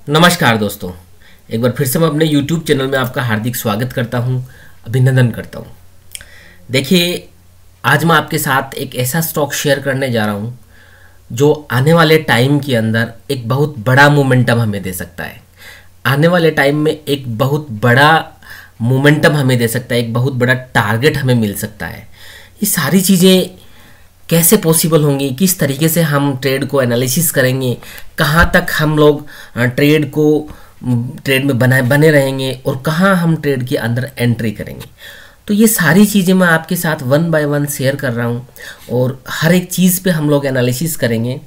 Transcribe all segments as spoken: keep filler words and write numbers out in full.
नमस्कार दोस्तों, एक बार फिर से मैं अपने YouTube चैनल में आपका हार्दिक स्वागत करता हूं, अभिनंदन करता हूं। देखिए, आज मैं आपके साथ एक ऐसा स्टॉक शेयर करने जा रहा हूं जो आने वाले टाइम के अंदर एक बहुत बड़ा मोमेंटम हमें दे सकता है। आने वाले टाइम में एक बहुत बड़ा मोमेंटम हमें दे सकता है, एक बहुत बड़ा टारगेट हमें मिल सकता है। ये सारी चीज़ें कैसे पॉसिबल होंगी, किस तरीके से हम ट्रेड को एनालिसिस करेंगे, कहाँ तक हम लोग ट्रेड को ट्रेड में बनाए बने रहेंगे और कहाँ हम ट्रेड के अंदर एंट्री करेंगे। तो ये सारी चीज़ें मैं आपके साथ वन बाय वन शेयर कर रहा हूँ और हर एक चीज़ पे हम लोग एनालिसिस करेंगे।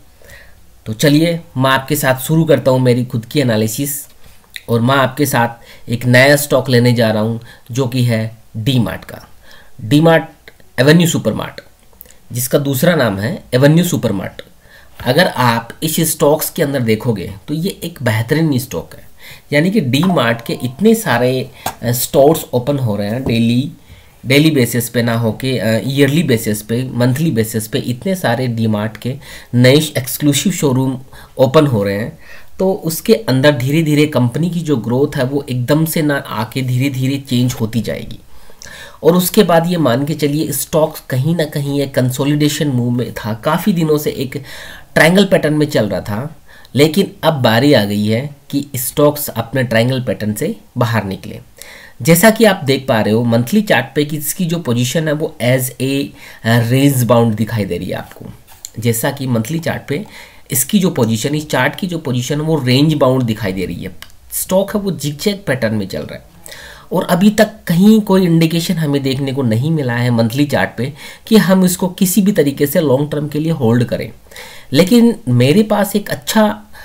तो चलिए मैं आपके साथ शुरू करता हूँ मेरी खुद की एनालिसिस। और मैं आपके साथ एक नया स्टॉक लेने जा रहा हूँ जो कि है डी मार्ट का, डी मार्ट एवेन्यू सुपरमार्ट, जिसका दूसरा नाम है एवेन्यू सुपरमार्ट। अगर आप इस स्टॉक्स के अंदर देखोगे तो ये एक बेहतरीन स्टॉक है। यानी कि डी मार्ट के इतने सारे स्टोर्स ओपन हो रहे हैं डेली डेली बेसिस पे, ना हो के ईयरली बेसिस पे, मंथली बेसिस पे इतने सारे डी मार्ट के नए एक्सक्लूसिव शोरूम ओपन हो रहे हैं। तो उसके अंदर धीरे धीरे कंपनी की जो ग्रोथ है वो एकदम से ना आके धीरे धीरे चेंज होती जाएगी। और उसके बाद ये मान के चलिए स्टॉक कहीं ना कहीं एक कंसोलिडेशन मूव में था, काफ़ी दिनों से एक ट्रायंगल पैटर्न में चल रहा था। लेकिन अब बारी आ गई है कि स्टॉक्स अपने ट्रायंगल पैटर्न से बाहर निकले। जैसा कि आप देख पा रहे हो मंथली चार्ट पे कि इसकी जो पोजीशन है वो एज ए रेंज बाउंड दिखाई दे रही है आपको। जैसा कि मंथली चार्ट पे इसकी जो पोजीशन, इस चार्ट की जो पोजीशन है वो रेंज बाउंड दिखाई दे रही है। स्टॉक है वो जिगजैग पैटर्न में चल रहा है और अभी तक कहीं कोई इंडिकेशन हमें देखने को नहीं मिला है मंथली चार्ट पे कि हम इसको किसी भी तरीके से लॉन्ग टर्म के लिए होल्ड करें। लेकिन मेरे पास एक अच्छा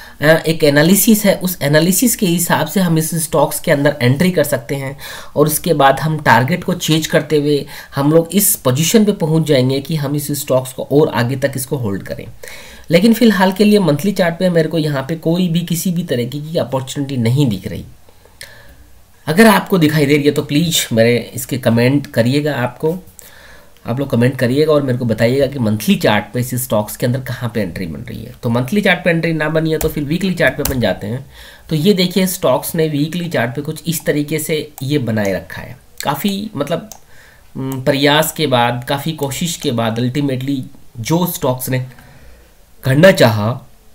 एक एनालिसिस है, उस एनालिसिस के हिसाब से हम इस स्टॉक्स के अंदर एंट्री कर सकते हैं और उसके बाद हम टारगेट को चेंज करते हुए हम लोग इस पोजीशन पे पहुंच जाएंगे कि हम इस स्टॉक्स को और आगे तक इसको होल्ड करें। लेकिन फिलहाल के लिए मंथली चार्ट पे मेरे को यहाँ पे कोई भी किसी भी तरीके की अपॉर्चुनिटी नहीं दिख रही। अगर आपको दिखाई दे रही है तो प्लीज़ मेरे इसके कमेंट करिएगा, आपको आप लोग कमेंट करिएगा और मेरे को बताइएगा कि मंथली चार्ट पे इस स्टॉक्स के अंदर कहाँ पे एंट्री बन रही है। तो मंथली चार्ट पे एंट्री ना बनी है तो फिर वीकली चार्ट पे बन जाते हैं। तो ये देखिए स्टॉक्स ने वीकली चार्ट पे कुछ इस तरीके से ये बनाए रखा है। काफ़ी मतलब प्रयास के बाद, काफ़ी कोशिश के बाद अल्टीमेटली जो स्टॉक्स ने करना चाहा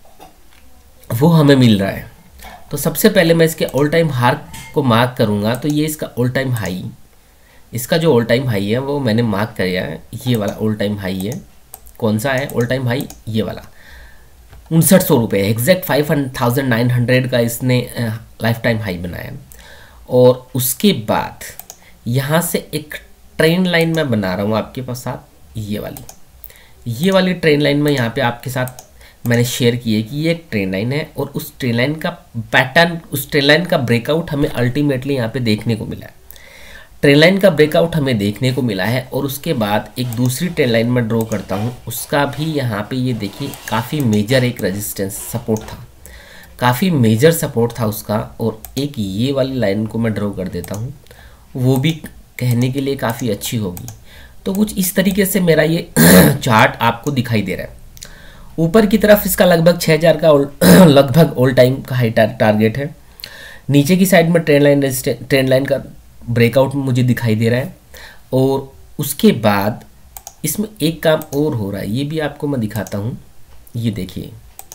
वो हमें मिल रहा है। तो सबसे पहले मैं इसके ऑल टाइम हाई को मार्क करूंगा। तो ये इसका ऑल टाइम हाई, इसका जो ऑल टाइम हाई है वो मैंने मार्क किया है। ये वाला ऑल टाइम हाई है। कौन सा है ऑल टाइम हाई? ये वाला उनसठ सौ रुपये exact five thousand nine hundred का इसने लाइफ टाइम हाई बनाया। और उसके बाद यहाँ से एक ट्रेन लाइन मैं बना रहा हूँ आपके पास साथ, ये वाली ये वाली ट्रेन लाइन में यहाँ पे आपके साथ मैंने शेयर की है कि ये एक ट्रेन लाइन है और उस ट्रेन लाइन का पैटर्न, उस ट्रेन लाइन का ब्रेकआउट हमें अल्टीमेटली यहाँ पे देखने को मिला है। ट्रेन लाइन का ब्रेकआउट हमें देखने को मिला है और उसके बाद एक दूसरी ट्रेन लाइन में ड्रॉ करता हूँ, उसका भी यहाँ पे ये देखिए काफ़ी मेजर एक रेजिस्टेंस सपोर्ट था, काफ़ी मेजर सपोर्ट था उसका। और एक ये वाली लाइन को मैं ड्रॉ कर देता हूँ, वो भी कहने के लिए काफ़ी अच्छी होगी। तो कुछ इस तरीके से मेरा ये चार्ट आपको दिखाई दे रहा है। ऊपर की तरफ इसका लगभग छः हज़ार का लगभग ऑल टाइम का हाई टारगेट है। नीचे की साइड में ट्रेन लाइन ट्रेन लाइन का ब्रेकआउट मुझे दिखाई दे रहा है। और उसके बाद इसमें एक काम और हो रहा है, ये भी आपको मैं दिखाता हूँ। ये देखिए,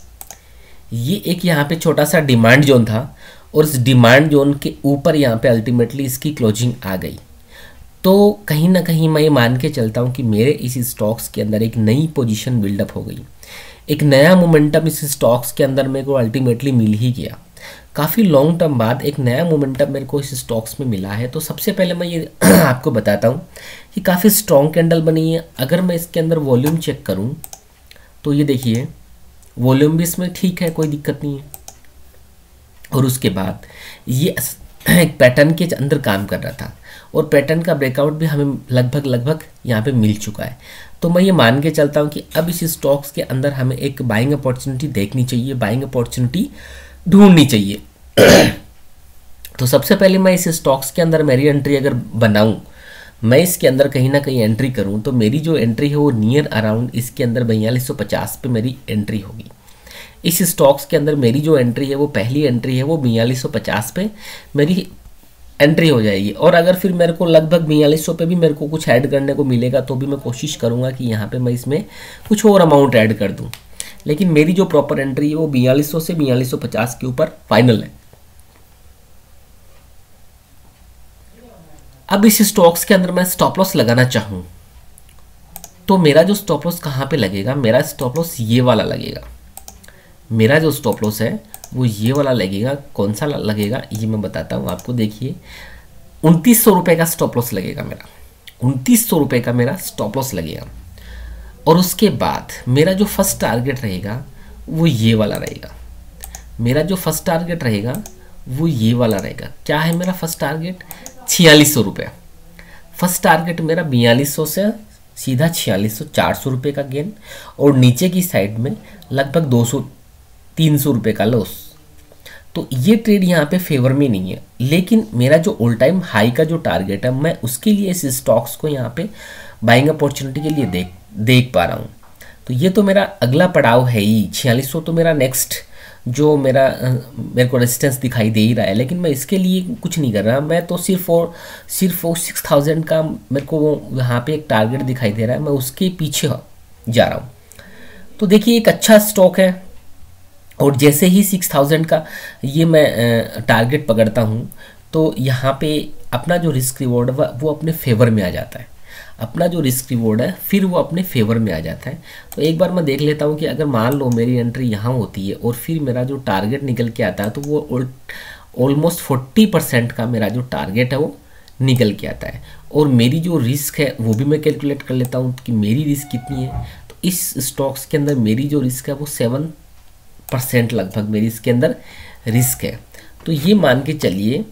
ये एक यहाँ पे छोटा सा डिमांड जोन था और इस डिमांड जोन के ऊपर यहाँ पे अल्टीमेटली इसकी क्लोजिंग आ गई। तो कहीं ना कहीं मैं ये मान के चलता हूँ कि मेरे इस स्टॉक्स के अंदर एक नई पोजीशन बिल्डअप हो गई, एक नया मोमेंटम इस स्टॉक्स के अंदर मेरे को अल्टीमेटली मिल ही गया। काफ़ी लॉन्ग टर्म बाद एक नया मोमेंटम मेरे को इस स्टॉक्स में मिला है। तो सबसे पहले मैं ये आपको बताता हूँ कि काफ़ी स्ट्रॉन्ग कैंडल बनी है। अगर मैं इसके अंदर वॉल्यूम चेक करूँ तो ये देखिए वॉल्यूम भी इसमें ठीक है, कोई दिक्कत नहीं है। और उसके बाद ये एक पैटर्न के अंदर काम कर रहा था और पैटर्न का ब्रेकआउट भी हमें लगभग लगभग यहाँ पे मिल चुका है। तो मैं ये मान के चलता हूँ कि अब इस स्टॉक्स के अंदर हमें एक बाइंग अपॉर्चुनिटी देखनी चाहिए, बाइंग अपॉर्चुनिटी ढूंढनी चाहिए। तो सबसे पहले मैं इस स्टॉक्स के अंदर मेरी एंट्री अगर बनाऊं, मैं इसके अंदर कहीं ना कहीं एंट्री करूं, तो मेरी जो एंट्री है वो नियर अराउंड इसके अंदर बयालीस सौ पचास पे मेरी एंट्री होगी। इस स्टॉक्स के अंदर मेरी जो एंट्री है वो पहली एंट्री है वो बयालीस सौ पचास पे मेरी एंट्री हो जाएगी। और अगर फिर मेरे को लगभग बयालीस सौ पे भी मेरे को कुछ ऐड करने को मिलेगा तो भी मैं कोशिश करूँगा कि यहाँ पे मैं इसमें कुछ और अमाउंट ऐड कर दूँ, लेकिन मेरी जो प्रॉपर एंट्री है वो बयालीस सौ से बयालीस सौ पचास के ऊपर फाइनल है। अब इस स्टॉक्स के अंदर मैं स्टॉप लॉस लगाना चाहूँ तो मेरा जो स्टॉप लॉस कहाँ पे लगेगा, मेरा स्टॉप लॉस ये वाला लगेगा। मेरा जो स्टॉप लॉस है वो ये वाला लगेगा। कौन सा लगेगा ये मैं बताता हूँ आपको। देखिए उनतीस सौ रुपये का स्टॉप लॉस लगेगा मेरा, उनतीस सौ रुपये का मेरा स्टॉप लॉस लगेगा। और उसके बाद मेरा जो फर्स्ट टारगेट रहेगा वो ये वाला रहेगा। मेरा जो फर्स्ट टारगेट रहेगा वो ये वाला रहेगा। क्या है मेरा फर्स्ट टारगेट? छियालीस सौ रुपये। फर्स्ट टारगेट मेरा बयालीस सौ से सीधा छियालीस सौ, चार सौ रुपये का गेन, और नीचे की साइड में लगभग दो सौ तीन सौ रुपये का लॉस। तो ये ट्रेड यहाँ पे फेवर में नहीं है, लेकिन मेरा जो ऑल टाइम हाई का जो टारगेट है मैं उसके लिए इस स्टॉक्स को यहाँ पे बाइंग अपॉर्चुनिटी के लिए देख देख पा रहा हूँ। तो ये तो मेरा अगला पड़ाव है ही। छियालीस सौ तो मेरा नेक्स्ट जो मेरा मेरे को रेजिस्टेंस दिखाई दे ही रहा है, लेकिन मैं इसके लिए कुछ नहीं कर रहा। मैं तो सिर्फ और सिर्फ वो सिक्स थाउजेंड का मेरे को वो यहाँ पे एक टारगेट दिखाई दे रहा है, मैं उसके पीछे जा रहा हूँ। तो देखिए एक अच्छा स्टॉक है, और जैसे ही सिक्स थाउजेंड का ये मैं टारगेट पकड़ता हूँ तो यहाँ पे अपना जो रिस्क रिवॉर्ड है वो अपने फेवर में आ जाता है। अपना जो रिस्क रिवॉर्ड है फिर वो अपने फेवर में आ जाता है। तो एक बार मैं देख लेता हूँ कि अगर मान लो मेरी एंट्री यहाँ होती है और फिर मेरा जो टारगेट निकल के आता है तो वो ऑलमोस्ट फोर्टी परसेंट का मेरा जो टारगेट है वो निकल के आता है। और मेरी जो रिस्क है वो भी मैं कैलकुलेट कर लेता हूँ कि मेरी रिस्क कितनी है। तो इस स्टॉक्स के अंदर मेरी जो रिस्क है वो सेवन परसेंट लगभग मेरी इसके अंदर रिस्क है। तो ये मान के चलिए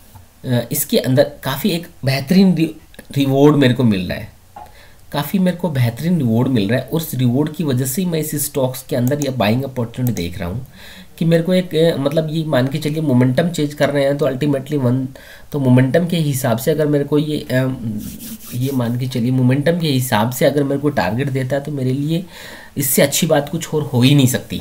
इसके अंदर काफ़ी एक बेहतरीन रिवॉर्ड मेरे को मिल रहा है, काफ़ी मेरे को बेहतरीन रिवॉर्ड मिल रहा है। उस रिवॉर्ड की वजह से ही मैं इस स्टॉक्स के अंदर या बाइंग अपॉर्चुनिटी देख रहा हूँ कि मेरे को एक मतलब ये मान के चलिए मोमेंटम चेंज कर रहे हैं तो अल्टीमेटली वन तो मोमेंटम के हिसाब से अगर मेरे को ये ये मान के चलिए मोमेंटम के हिसाब से अगर मेरे को टारगेट देता है तो मेरे लिए इससे अच्छी बात कुछ और हो ही नहीं सकती।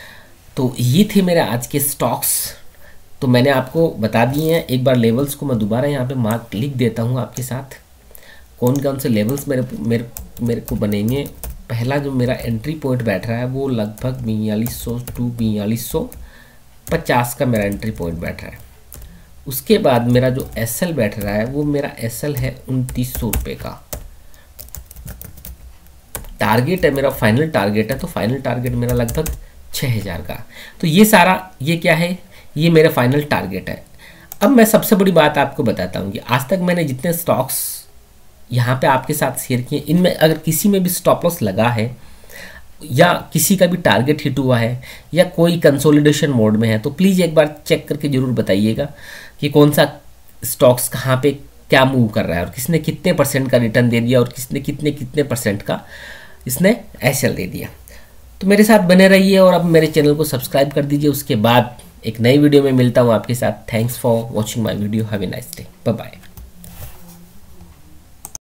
तो ये थे मेरे आज के स्टॉक्स, तो मैंने आपको बता दिए हैं। एक बार लेवल्स को मैं दोबारा यहाँ पे मार्क लिख देता हूँ आपके साथ, कौन कौन से लेवल्स मेरे मेरे मेरे को बनेंगे। पहला जो मेरा एंट्री पॉइंट बैठ रहा है वो लगभग बयालीस सौ टू बयालीस सौ पचास का मेरा एंट्री पॉइंट बैठ रहा है। उसके बाद मेरा जो एस एल बैठ रहा है वो मेरा एस एल है उनतीस सौ रुपये का। टारगेट है मेरा, फाइनल टारगेट है, तो फाइनल टारगेट मेरा लगभग छः हज़ार का। तो ये सारा ये क्या है, ये मेरा फाइनल टारगेट है। अब मैं सबसे बड़ी बात आपको बताता हूँ कि आज तक मैंने जितने स्टॉक्स यहाँ पे आपके साथ शेयर किए, इनमें अगर किसी में भी स्टॉप लॉस लगा है या किसी का भी टारगेट हिट हुआ है या कोई कंसोलिडेशन मोड में है तो प्लीज़ एक बार चेक करके ज़रूर बताइएगा कि कौन सा स्टॉक्स कहाँ पे क्या मूव कर रहा है और किसने कितने परसेंट का रिटर्न दे दिया और किसने कितने कितने परसेंट का इसने एस एल दे दिया। तो मेरे साथ बने रहिए और अब मेरे चैनल को सब्सक्राइब कर दीजिए। उसके बाद एक नई वीडियो में मिलता हूँ आपके साथ। Thanks for watching my video. Have a nice day. Bye bye.